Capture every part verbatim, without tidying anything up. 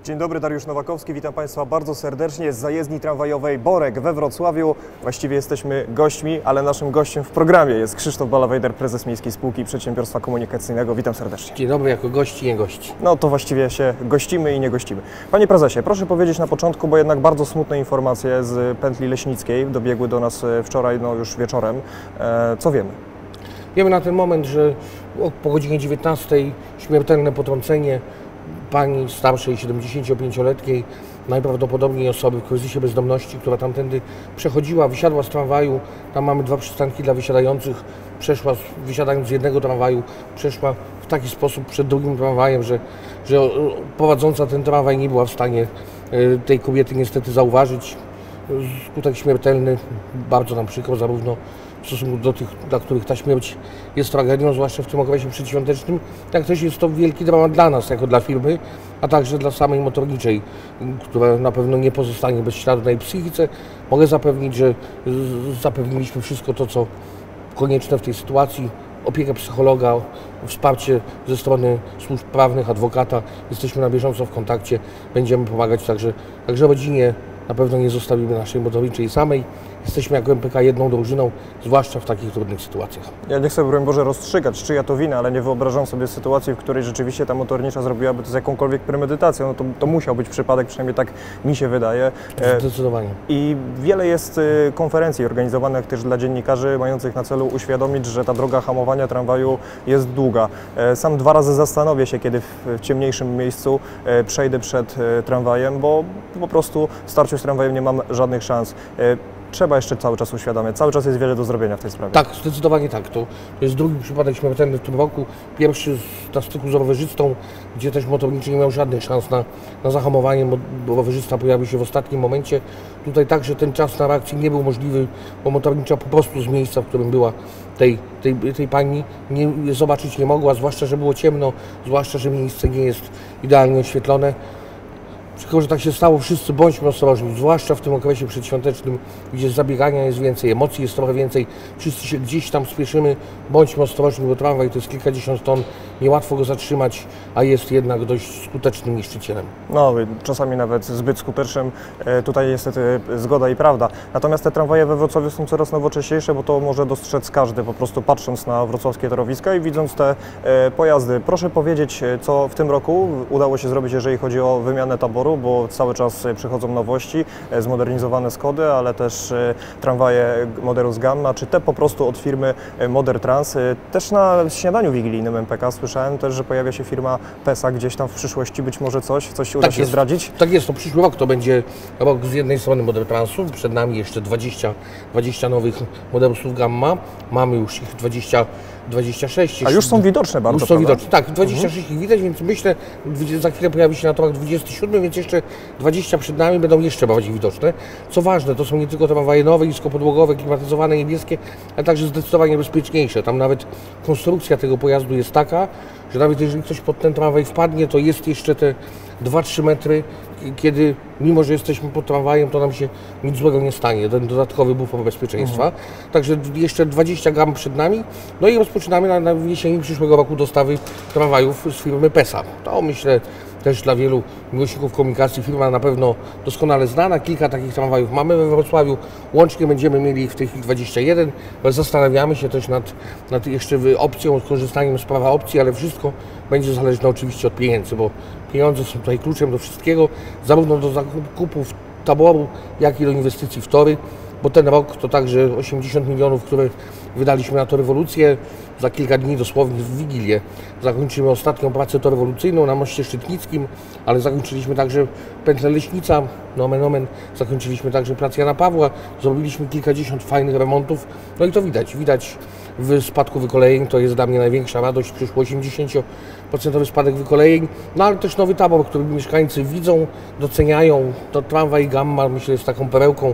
Dzień dobry, Dariusz Nowakowski, witam Państwa bardzo serdecznie z zajezdni tramwajowej Borek we Wrocławiu. Właściwie jesteśmy gośćmi, ale naszym gościem w programie jest Krzysztof Ballawejder, prezes Miejskiej Spółki Przedsiębiorstwa Komunikacyjnego. Witam serdecznie. Dzień dobry, jako gości, nie gości. No to właściwie się gościmy i nie gościmy. Panie prezesie, proszę powiedzieć na początku, bo jednak bardzo smutne informacje z pętli leśnickiej dobiegły do nas wczoraj, no już wieczorem. E, co wiemy? Wiemy na ten moment, że po godzinie dziewiętnastej śmiertelne potrącenie pani starszej, siedemdziesięciopięcioletniej, najprawdopodobniej osoby w kryzysie bezdomności, która tamtędy przechodziła, wysiadła z tramwaju. Tam mamy dwa przystanki dla wysiadających. Przeszła, wysiadając z jednego tramwaju, przeszła w taki sposób przed drugim tramwajem, że, że prowadząca ten tramwaj nie była w stanie tej kobiety niestety zauważyć. Skutek śmiertelny, bardzo nam przykro, zarówno w stosunku do tych, dla których ta śmierć jest tragedią, zwłaszcza w tym okresie przedświątecznym, jak też jest to wielki dramat dla nas, jako dla firmy, a także dla samej motorniczej, która na pewno nie pozostanie bez śladu na jej psychice. Mogę zapewnić, że zapewniliśmy wszystko to, co konieczne w tej sytuacji. Opiekę psychologa, wsparcie ze strony służb prawnych, adwokata. Jesteśmy na bieżąco w kontakcie, będziemy pomagać także, także rodzinie. Na pewno nie zostawimy naszej motorniczej samej. Jesteśmy jako M P K jedną drużyną, zwłaszcza w takich trudnych sytuacjach. Ja nie chcę, broń Boże, rozstrzygać, czyja to wina, ale nie wyobrażam sobie sytuacji, w której rzeczywiście ta motornicza zrobiłaby to z jakąkolwiek premedytacją. No to, to musiał być przypadek, przynajmniej tak mi się wydaje. Zdecydowanie. I wiele jest konferencji organizowanych też dla dziennikarzy, mających na celu uświadomić, że ta droga hamowania tramwaju jest długa. Sam dwa razy zastanowię się, kiedy w ciemniejszym miejscu przejdę przed tramwajem, bo po prostu w starciu z tramwajem nie mam żadnych szans. Trzeba jeszcze cały czas uświadamiać. Cały czas jest wiele do zrobienia w tej sprawie. Tak, zdecydowanie tak. To jest drugi przypadek śmiertelny w tym roku. Pierwszy na styku z rowerzystą, gdzie też motorniczy nie miał żadnych szans na, na zahamowanie, bo rowerzysta pojawił się w ostatnim momencie. Tutaj także ten czas na reakcję nie był możliwy, bo motornicza po prostu z miejsca, w którym była tej, tej, tej pani, nie, zobaczyć nie mogła, zwłaszcza, że było ciemno, zwłaszcza, że miejsce nie jest idealnie oświetlone. Przykro, że tak się stało, wszyscy bądźmy ostrożni, zwłaszcza w tym okresie przedświątecznym, gdzie zabiegania jest więcej, emocji jest trochę więcej, wszyscy się gdzieś tam spieszymy, bądźmy ostrożni, bo tramwaj to jest kilkadziesiąt ton, niełatwo go zatrzymać, a jest jednak dość skutecznym niszczycielem. No, czasami nawet zbyt skutecznym, tutaj niestety zgoda i prawda. Natomiast te tramwaje we Wrocławiu są coraz nowocześniejsze, bo to może dostrzec każdy, po prostu patrząc na wrocławskie torowiska i widząc te pojazdy. Proszę powiedzieć, co w tym roku udało się zrobić, jeżeli chodzi o wymianę taboru, bo cały czas przychodzą nowości, zmodernizowane Skody, ale też tramwaje modelu z Gamma, czy te po prostu od firmy Moder Trans. Też na śniadaniu wigilijnym M P K słyszałem też, że pojawia się firma Pesa gdzieś tam w przyszłości, być może coś, coś się uda tak się jest, zdradzić? Tak jest, to przyszły rok to będzie rok z jednej strony Moder Transu, przed nami jeszcze dwadzieścia, dwadzieścia nowych modelów Gamma, mamy już ich dwadzieścia, dwadzieścia sześć. A już są widoczne bardzo, Już są prawda? widoczne, tak, dwadzieścia sześć ich widać, więc myślę, za chwilę pojawi się na torach dwudziesty siódmy, więc jeszcze dwadzieścia przed nami będą jeszcze bardziej widoczne. Co ważne, to są nie tylko tramwaje nowe, niskopodłogowe, klimatyzowane, niebieskie, ale także zdecydowanie bezpieczniejsze. Tam nawet konstrukcja tego pojazdu jest taka, że nawet jeżeli ktoś pod ten tramwaj wpadnie, to jest jeszcze te dwa trzy metry, kiedy mimo, że jesteśmy pod tramwajem, to nam się nic złego nie stanie. Ten dodatkowy bufor bezpieczeństwa. Mhm. Także jeszcze dwadzieścia gram przed nami. No i rozpoczynamy na, na jesieni przyszłego roku dostawy tramwajów z firmy Pesa. To myślę też dla wielu miłośników komunikacji firma na pewno doskonale znana. Kilka takich tramwajów mamy we Wrocławiu. Łącznie będziemy mieli ich w tej chwili dwadzieścia jeden. Zastanawiamy się też nad, nad jeszcze opcją, korzystaniem z prawa opcji, ale wszystko będzie zależne oczywiście od pieniędzy, bo pieniądze są tutaj kluczem do wszystkiego, zarówno do zakupów taboru, jak i do inwestycji w tory, bo ten rok to także osiemdziesiąt milionów, które wydaliśmy na to rewolucję. Za kilka dni, dosłownie w Wigilię, zakończymy ostatnią pracę torewolucyjną na moście Szczytnickim, ale zakończyliśmy także pętlę Leśnica, nomen omen, zakończyliśmy także pracę Jana Pawła, zrobiliśmy kilkadziesiąt fajnych remontów, no i to widać, widać w spadku wykolejeń, to jest dla mnie największa radość, przyszło osiemdziesięcioprocentowy spadek wykolejeń, no ale też nowy tabor, który mieszkańcy widzą, doceniają, to tramwaj Gamma, myślę, jest taką perełką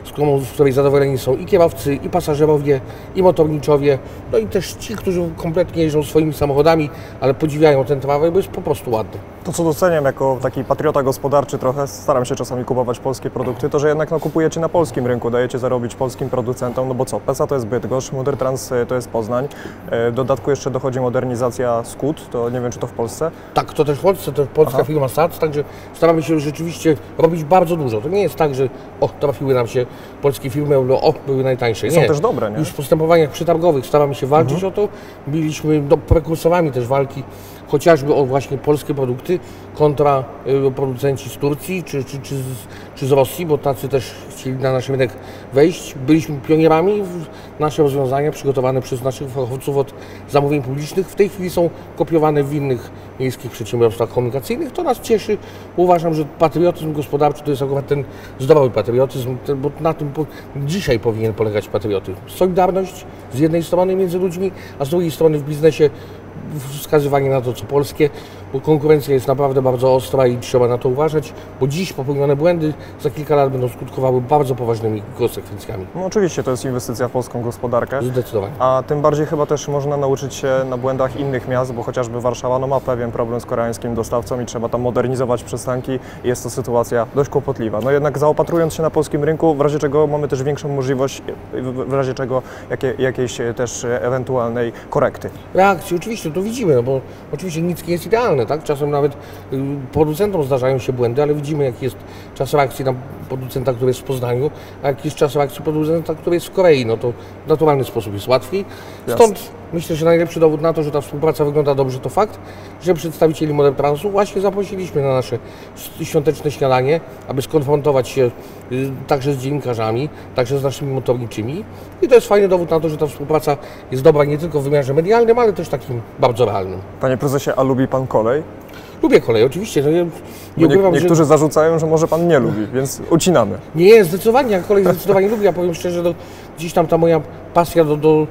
z którą, z której zadowoleni są i kierowcy, i pasażerowie, i motorniczowie, no i też ci, którzy kompletnie jeżdżą swoimi samochodami, ale podziwiają ten tramwaj, bo jest po prostu ładny. To, co doceniam jako taki patriota gospodarczy trochę, staram się czasami kupować polskie produkty, to że jednak no, kupujecie na polskim rynku, dajecie zarobić polskim producentom, no bo co, PESA to jest Bydgoszcz, Mudrtrans to jest Poznań, w dodatku jeszcze dochodzi modernizacja Skut, to nie wiem, czy to w Polsce? Tak, to też w Polsce, to polska Aha. firma S A C, także staramy się rzeczywiście robić bardzo dużo. To nie jest tak, że o, trafiły nam się polskie firmy, o, były najtańsze. Nie. Są też dobre, nie? Już w postępowaniach przetargowych staramy się walczyć mhm. o to, byliśmy do, prekursorami też walki, chociażby o właśnie polskie produkty kontra y, producenci z Turcji czy, czy, czy, z, czy z Rosji, bo tacy też chcieli na nasz rynek wejść. Byliśmy pionierami, w nasze rozwiązania przygotowane przez naszych fachowców od zamówień publicznych w tej chwili są kopiowane w innych miejskich przedsiębiorstwach komunikacyjnych. To nas cieszy. Uważam, że patriotyzm gospodarczy to jest akurat ten zdrowy patriotyzm, ten, bo na tym po, dzisiaj powinien polegać patriotyzm. Solidarność z jednej strony między ludźmi, a z drugiej strony w biznesie wskazywanie na to, co polskie, bo konkurencja jest naprawdę bardzo ostra i trzeba na to uważać, bo dziś popełnione błędy za kilka lat będą skutkowały bardzo poważnymi konsekwencjami. No oczywiście to jest inwestycja w polską gospodarkę. Zdecydowanie. A tym bardziej chyba też można nauczyć się na błędach innych miast, bo chociażby Warszawa no, ma pewien problem z koreańskim dostawcą i trzeba tam modernizować przystanki i jest to sytuacja dość kłopotliwa. No jednak zaopatrując się na polskim rynku, w razie czego mamy też większą możliwość, w razie czego jakie, jakiejś też ewentualnej korekty. Reakcji oczywiście to widzimy, no bo oczywiście nic nie jest idealne, tak? Czasem nawet y, producentom zdarzają się błędy, ale widzimy, jaki jest czas reakcji na producenta, który jest w Poznaniu, a jaki jest czas reakcji producenta, który jest w Korei. No to w naturalny sposób jest łatwiej. Stąd Jasne. Myślę, że najlepszy dowód na to, że ta współpraca wygląda dobrze, to fakt, że przedstawicieli Mudrtransu właśnie zaprosiliśmy na nasze świąteczne śniadanie, aby skonfrontować się y, także z dziennikarzami, także z naszymi motorniczymi. I to jest fajny dowód na to, że ta współpraca jest dobra nie tylko w wymiarze medialnym, ale też takim bardzo realnym. Panie prezesie, a lubi pan kolej? Lubię kolej, oczywiście. No nie, nie nie, ukrywam, niektórzy że... zarzucają, że może pan nie lubi, więc ucinamy. Nie, zdecydowanie, ja kolej zdecydowanie lubię. Ja powiem szczerze, do, gdzieś tam ta moja pasja do, do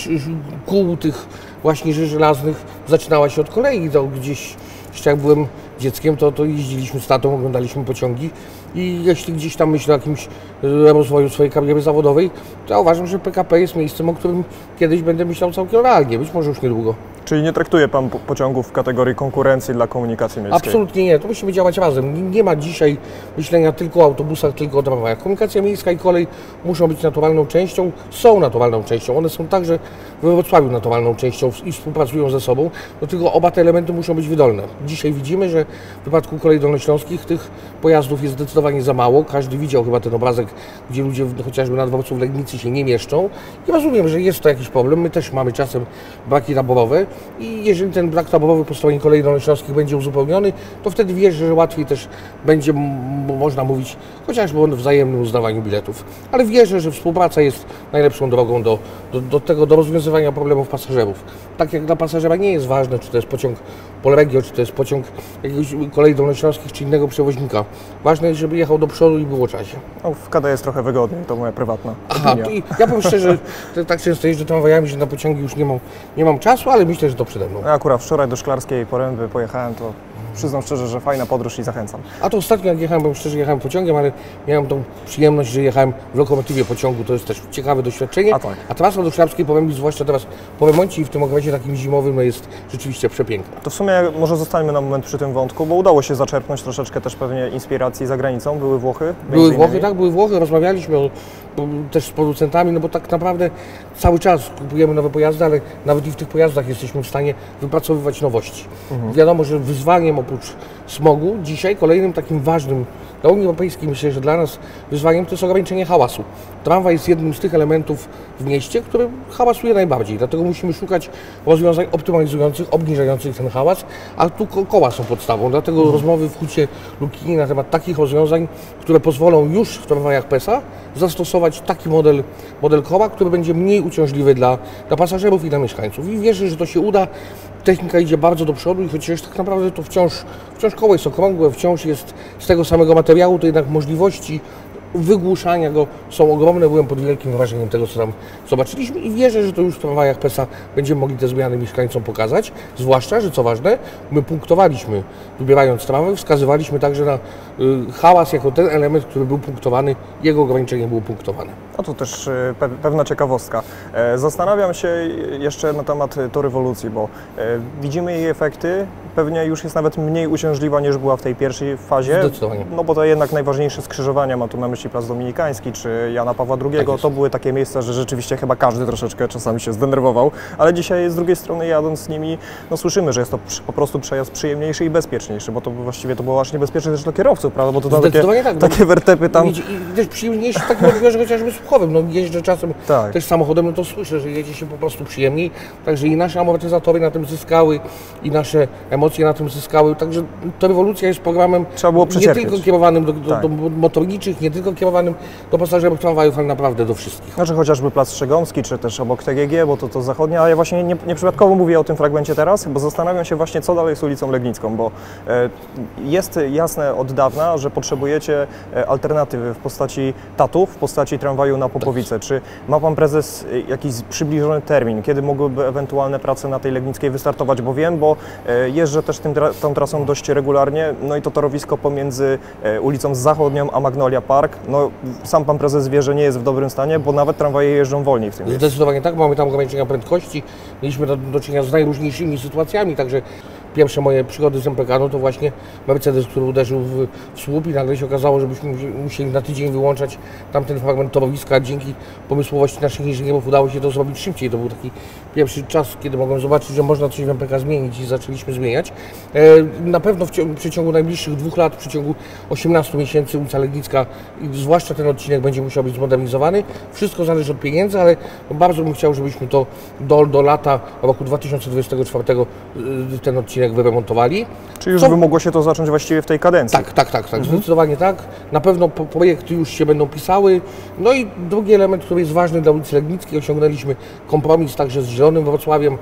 kół tych właśnie żelaznych zaczynała się od kolei. To gdzieś, jeszcze jak byłem dzieckiem, to, to jeździliśmy z tatą, oglądaliśmy pociągi i jeśli gdzieś tam myślę o jakimś rozwoju swojej kariery zawodowej, to ja uważam, że P K P jest miejscem, o którym kiedyś będę myślał całkiem realnie, być może już niedługo. Czyli nie traktuje pan pociągów w kategorii konkurencji dla komunikacji miejskiej? Absolutnie nie, to musimy działać razem. Nie, nie ma dzisiaj myślenia tylko o autobusach, tylko o tramwajach. Komunikacja miejska i kolej muszą być naturalną częścią, są naturalną częścią. One są także we Wrocławiu naturalną częścią i współpracują ze sobą, do tego oba te elementy muszą być wydolne. Dzisiaj widzimy, że w wypadku kolei dolnośląskich tych pojazdów jest zdecydowanie za mało. Każdy widział chyba ten obrazek, gdzie ludzie chociażby na dworcu w Legnicy się nie mieszczą. I rozumiem, że jest to jakiś problem. My też mamy czasem braki taborowe i jeżeli ten brak taborowy po stronie kolei dolnośląskich będzie uzupełniony, to wtedy wierzę, że łatwiej też będzie można mówić chociażby o wzajemnym uznawaniu biletów. Ale wierzę, że współpraca jest najlepszą drogą do, do, do tego, do rozwiązywania problemów pasażerów. Tak jak dla pasażera nie jest ważne, czy to jest pociąg Polregio, czy to jest pociąg jakiegoś kolei dolnośląskich, czy innego przewoźnika. Ważne jest, żeby jechał do przodu i było czasie. No, w K D jest trochę wygodniej, to moja prywatna Aha, opinia. Ja powiem szczerze, że tak często jeżdżę tramwajami, że na pociągi już nie mam, nie mam czasu, ale myślę, że to przede mną. Ja akurat wczoraj do Szklarskiej Poręby pojechałem, to przyznam szczerze, że fajna podróż i zachęcam. A to ostatnio jak jechałem, bo szczerze jechałem pociągiem, ale miałem tą przyjemność, że jechałem w lokomotywie pociągu, to jest też ciekawe doświadczenie. A, tak. A trasa do Szklarskiej Poręby, zwłaszcza teraz po remoncie i w tym okresie takim zimowym, no jest rzeczywiście przepiękna. To w sumie może zostańmy na moment przy tym wątku, bo udało się zaczerpnąć troszeczkę też pewnie inspiracji za granicą. Były Włochy? Były Włochy, tak, były Włochy, rozmawialiśmy o, bo, też z producentami, no bo tak naprawdę cały czas kupujemy nowe pojazdy, ale nawet i w tych pojazdach jesteśmy w stanie wypracowywać nowości. Mhm. Wiadomo, że wyzwaniem oprócz smogu dzisiaj kolejnym takim ważnym dla Unii Europejskiej, myślę, że dla nas wyzwaniem to jest ograniczenie hałasu. Tramwaj jest jednym z tych elementów w mieście, który hałasuje najbardziej, dlatego musimy szukać rozwiązań optymalizujących, obniżających ten hałas, a tu ko koła są podstawą, dlatego mhm. rozmowy w Hucie Lukini na temat takich rozwiązań, które pozwolą już w tramwajach PESA zastosować taki model, model koła, który będzie mniej uciążliwy dla, dla pasażerów i dla mieszkańców. I wierzę, że to się uda. Technika idzie bardzo do przodu i chociaż tak naprawdę to wciąż, wciąż koło jest okrągłe, wciąż jest z tego samego materiału, to jednak możliwości wygłuszania go są ogromne. Byłem pod wielkim wrażeniem tego, co tam zobaczyliśmy i wierzę, że to już w tramwajach PESA będziemy mogli te zmiany mieszkańcom pokazać. Zwłaszcza, że co ważne, my punktowaliśmy, wybierając tramwaj, wskazywaliśmy także na y, hałas jako ten element, który był punktowany, jego ograniczenie było punktowane. A tu też y, pe pewna ciekawostka. E, zastanawiam się jeszcze na temat to rewolucji, bo e, widzimy jej efekty, pewnie już jest nawet mniej uciążliwa niż była w tej pierwszej fazie. Zdecydowanie. No bo to jednak najważniejsze skrzyżowania, mam tu na myśli Plac Dominikański czy Jana Pawła drugiego, Tak to były takie miejsca, że rzeczywiście chyba każdy troszeczkę czasami się zdenerwował, ale dzisiaj z drugiej strony jadąc z nimi, no słyszymy, że jest to przy, po prostu przejazd przyjemniejszy i bezpieczniejszy, bo to właściwie to było właśnie niebezpieczne też dla kierowców, prawda, bo to tam takie, tak, takie wertepy tam... I, i też przyjemniejszy w takim odbiorze chociażby słuchowym, no jeżdżę czasem Tak. też samochodem, no to słyszę, że jedzie się po prostu przyjemniej, także i nasze amortyzatory na tym zyskały, i nasze emocje na tym zyskały, także to rewolucja jest programem Trzeba było nie przecierpieć. tylko kierowanym do, do, Tak. do motorniczych, nie tylko kierowanym do pasażerów tramwajów, ale naprawdę do wszystkich. Znaczy chociażby Plac Strzegomski, czy też obok T G G, bo to, to zachodnia, a ja właśnie nie, nieprzypadkowo mówię o tym fragmencie teraz, bo zastanawiam się właśnie, co dalej z ulicą Legnicką, bo e, jest jasne od dawna, że potrzebujecie e, alternatywy w postaci tatów, w postaci tramwaju na Popowice. Czy ma Pan Prezes e, jakiś przybliżony termin, kiedy mogłyby ewentualne prace na tej Legnickiej wystartować, bo wiem, bo e, jeżdżę też tym, tra tą trasą dość regularnie, no i to torowisko pomiędzy e, ulicą Zachodnią a Magnolia Park, no sam Pan Prezes wie, że nie jest w dobrym stanie, bo nawet tramwaje jeżdżą wolniej w tym miejscu. Zdecydowanie tak, mamy tam ograniczenia prędkości, mieliśmy do, do czynienia z najróżniejszymi sytuacjami, także pierwsze moje przygody z M P K, no to właśnie Mercedes, który uderzył w, w słup i nagle się okazało, że byśmy musieli na tydzień wyłączać tamten fragment torowiska. Dzięki pomysłowości naszych inżynierów udało się to zrobić szybciej. To był taki pierwszy czas, kiedy mogłem zobaczyć, że można coś w M P K zmienić i zaczęliśmy zmieniać. E, na pewno w, w przeciągu najbliższych dwóch lat, w przeciągu osiemnastu miesięcy ulica Legnicka, zwłaszcza ten odcinek, będzie musiał być zmodernizowany. Wszystko zależy od pieniędzy, ale bardzo bym chciał, żebyśmy to do, do lata roku dwa tysiące dwudziestego czwartego ten odcinek wyremontowali. Czy już Co? by mogło się to zacząć właściwie w tej kadencji? Tak, tak, tak, tak. Mhm. Zdecydowanie tak. Na pewno po- projekty już się będą pisały. No i drugi element, który jest ważny dla ulicy Legnickiej, osiągnęliśmy kompromis także z Zielonym Wrocławiem,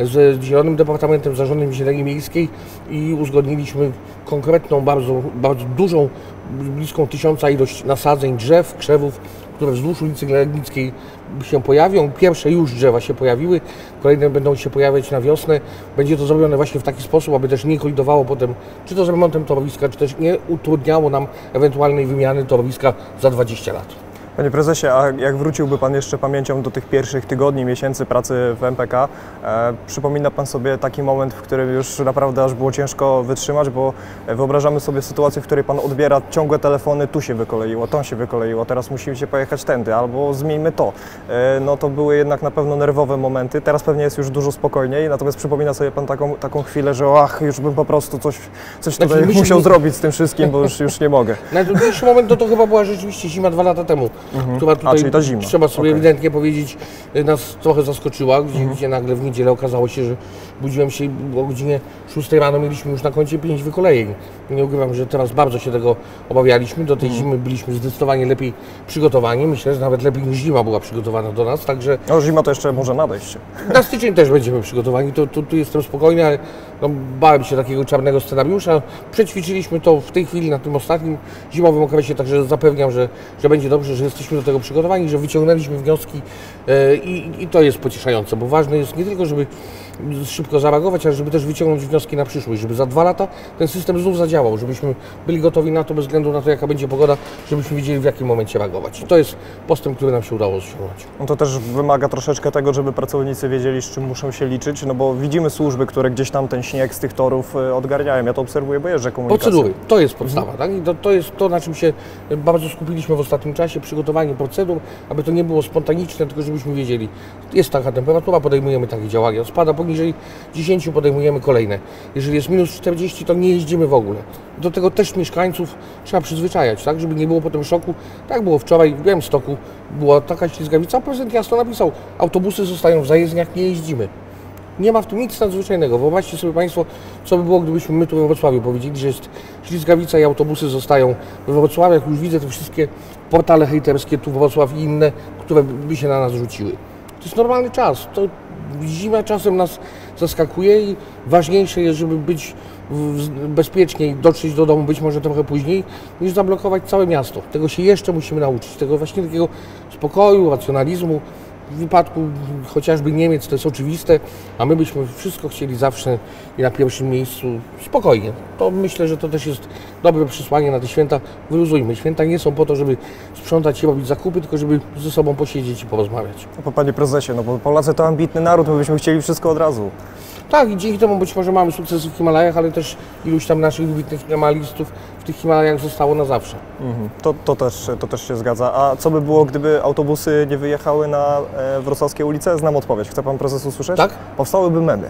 z Zielonym Departamentem Zarządem Zieleni Miejskiej i uzgodniliśmy konkretną, bardzo, bardzo dużą, bliską tysiąca ilość nasadzeń drzew, krzewów, które wzdłuż ulicy Legnickiej się pojawią. Pierwsze już drzewa się pojawiły, kolejne będą się pojawiać na wiosnę. Będzie to zrobione właśnie w taki sposób, aby też nie kolidowało potem czy to z remontem torowiska, czy też nie utrudniało nam ewentualnej wymiany torowiska za dwadzieścia lat. Panie Prezesie, a jak wróciłby Pan jeszcze pamięcią do tych pierwszych tygodni, miesięcy pracy w M P K, e, przypomina Pan sobie taki moment, w którym już naprawdę aż było ciężko wytrzymać, bo wyobrażamy sobie sytuację, w której Pan odbiera ciągłe telefony, tu się wykoleiło, to się wykoleiło, teraz musimy pojechać tędy, albo zmieńmy to. E, no to były jednak na pewno nerwowe momenty, teraz pewnie jest już dużo spokojniej, natomiast przypomina sobie Pan taką, taką chwilę, że ach, już bym po prostu coś, coś Znaczy, tutaj myśmy- musiał zrobić z tym wszystkim, bo już, już nie mogę. Najtrudniejszy moment to, to chyba była rzeczywiście zima dwa lata temu, która tutaj, A, czyli ta zima. trzeba sobie Okej. ewidentnie powiedzieć, nas trochę zaskoczyła, gdzie, gdzie nagle w niedzielę okazało się, że budziłem się i o godzinie szóstej rano mieliśmy już na koncie pięć wykolejeń. Nie ukrywam, że teraz bardzo się tego obawialiśmy. Do tej zimy byliśmy zdecydowanie lepiej przygotowani. Myślę, że nawet lepiej niż zima była przygotowana do nas, także No zima to jeszcze może nadejść. na styczeń też będziemy przygotowani, to, to, tu jestem spokojny, ale no, bałem się takiego czarnego scenariusza. Przećwiczyliśmy to w tej chwili na tym ostatnim zimowym okresie, także zapewniam, że, że będzie dobrze, że jesteśmy do tego przygotowani, że wyciągnęliśmy wnioski e, i, i to jest pocieszające, bo ważne jest nie tylko, żeby szybko zareagować, ale żeby też wyciągnąć wnioski na przyszłość, żeby za dwa lata ten system znów zadziałał, żebyśmy byli gotowi na to bez względu na to, jaka będzie pogoda, żebyśmy wiedzieli, w jakim momencie reagować. I to jest postęp, który nam się udało osiągnąć. No to też wymaga troszeczkę tego, żeby pracownicy wiedzieli, z czym muszą się liczyć, no bo widzimy służby, które gdzieś tam ten śnieg z tych torów e, odgarniają. Ja to obserwuję, bo jeżdżę komunikacją. Procedury, to jest podstawa, tak? I to, to jest to, na czym się bardzo skupiliśmy w ostatnim czasie, przygotowanie procedur, aby to nie było spontaniczne, tylko żebyśmy wiedzieli, jest taka temperatura, podejmujemy takie działania, spada poniżej dziesięciu, podejmujemy kolejne. Jeżeli jest minus czterdzieści, to nie jeździmy w ogóle. Do tego też mieszkańców trzeba przyzwyczajać, tak? Żeby nie było potem szoku. Tak było wczoraj w Białymstoku, była taka ślizgawica, a prezydent jasno napisał, autobusy zostają w zajezdniach, nie jeździmy. Nie ma w tym nic nadzwyczajnego. Wyobraźcie sobie Państwo, co by było, gdybyśmy my tu we Wrocławiu powiedzieli, że jest ślizgawica i autobusy zostają we Wrocławiu. Jak już widzę te wszystkie portale hejterskie tu w Wrocławiu i inne, które by się na nas rzuciły. To jest normalny czas. To Zima czasem nas zaskakuje i ważniejsze jest, żeby być bezpieczniej, dotrzeć do domu być może trochę później, niż zablokować całe miasto. Tego się jeszcze musimy nauczyć, tego właśnie takiego spokoju, racjonalizmu. W wypadku chociażby Niemiec to jest oczywiste, a my byśmy wszystko chcieli zawsze i na pierwszym miejscu spokojnie. To myślę, że to też jest dobre przesłanie na te święta. Wyluzujmy. Święta nie są po to, żeby sprzątać i robić zakupy, tylko żeby ze sobą posiedzieć i porozmawiać. No, panie prezesie, no bo Polacy to ambitny naród, my byśmy chcieli wszystko od razu. Tak, i dzięki temu być może mamy sukcesy w Himalajach, ale też iluś tam naszych wybitnych himalistów w tych Himalajach zostało na zawsze. Mhm. To, to, też, to też się zgadza. A co by było, gdyby autobusy nie wyjechały na e, wrocławskie ulice? Znam odpowiedź. Chce pan prezes usłyszeć? Tak? Powstałyby memy.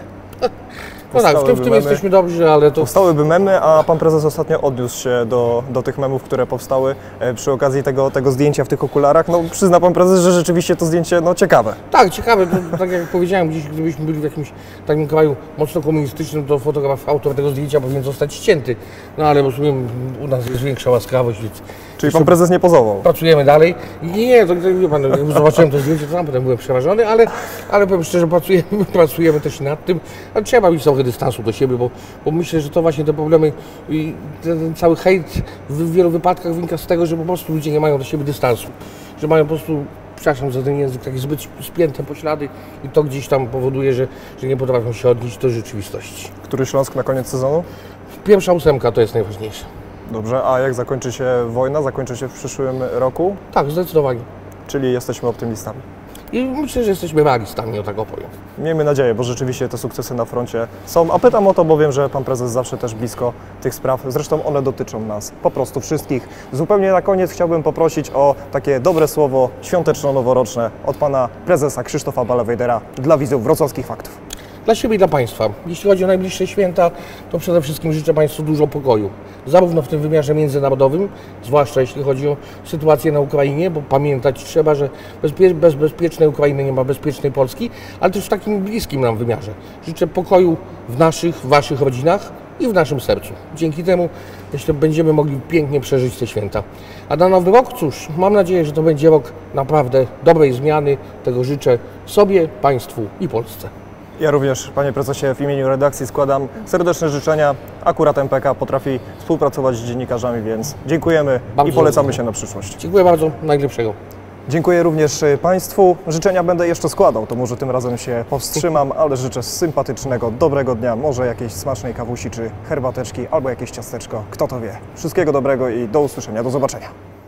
No tak, w tym, w tym jesteśmy dobrzy, ale to... Powstałyby memy, a pan prezes ostatnio odniósł się do, do tych memów, które powstały e, przy okazji tego, tego zdjęcia w tych okularach. No przyzna pan prezes, że rzeczywiście to zdjęcie no, ciekawe. Tak, ciekawe. To, tak jak powiedziałem, gdzieś gdybyśmy byli w jakimś takim kraju mocno komunistycznym, to fotograf, autor tego zdjęcia powinien zostać ścięty. No ale rozumiem, u nas jest większa łaskawość, więc... Czyli pan prezes nie pozował? Pracujemy dalej. Nie, nie, to wie pan, jak zobaczyłem to zdjęcie, to sam potem byłem przerażony, ale, ale powiem szczerze, pracujemy, pracujemy też nad tym, ale trzeba mieć trochę dystansu do siebie, bo, bo myślę, że to właśnie te problemy i ten, ten cały hejt w wielu wypadkach wynika z tego, że po prostu ludzie nie mają do siebie dystansu, że mają po prostu, przepraszam za ten język, takie zbyt spięte poślady i to gdzieś tam powoduje, że, że nie potrafią się odnieść do rzeczywistości. Który Śląsk na koniec sezonu? Pierwsza ósemka to jest najważniejsze. Dobrze, a jak zakończy się wojna? Zakończy się w przyszłym roku? Tak, zdecydowanie. Czyli jesteśmy optymistami. I myślę, że jesteśmy realistami, o tak opowiem. Miejmy nadzieję, bo rzeczywiście te sukcesy na froncie są. A pytam o to, bo wiem, że pan prezes zawsze też blisko tych spraw. Zresztą one dotyczą nas, po prostu wszystkich. Zupełnie na koniec chciałbym poprosić o takie dobre słowo świąteczno-noworoczne od pana prezesa Krzysztofa Balewejdera dla widzów wrocławskich faktów. Dla siebie i dla Państwa. Jeśli chodzi o najbliższe święta, to przede wszystkim życzę Państwu dużo pokoju. Zarówno w tym wymiarze międzynarodowym, zwłaszcza jeśli chodzi o sytuację na Ukrainie, bo pamiętać trzeba, że bezpie bez bezpiecznej Ukrainy nie ma bezpiecznej Polski, ale też w takim bliskim nam wymiarze. Życzę pokoju w naszych, w Waszych rodzinach i w naszym sercu. Dzięki temu, myślę, będziemy mogli pięknie przeżyć te święta. A na nowy rok, cóż, mam nadzieję, że to będzie rok naprawdę dobrej zmiany. Tego życzę sobie, Państwu i Polsce. Ja również, panie prezesie, w imieniu redakcji składam serdeczne życzenia. Akurat M P K potrafi współpracować z dziennikarzami, więc dziękujemy Bardzo i polecamy dziękuję. się na przyszłość. Dziękuję bardzo, najlepszego. Dziękuję również Państwu. Życzenia będę jeszcze składał, to może tym razem się powstrzymam, ale życzę sympatycznego, dobrego dnia, może jakiejś smacznej kawusi czy herbateczki, albo jakieś ciasteczko, kto to wie. Wszystkiego dobrego i do usłyszenia, do zobaczenia.